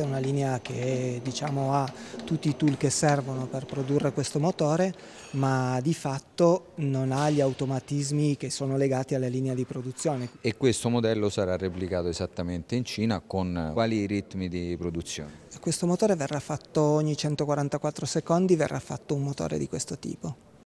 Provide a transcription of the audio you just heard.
Questa è una linea che diciamo ha tutti i tool che servono per produrre questo motore, ma di fatto non ha gli automatismi che sono legati alla linea di produzione. E questo modello sarà replicato esattamente in Cina con quali ritmi di produzione? Questo motore verrà fatto ogni 144 secondi, verrà fatto un motore di questo tipo.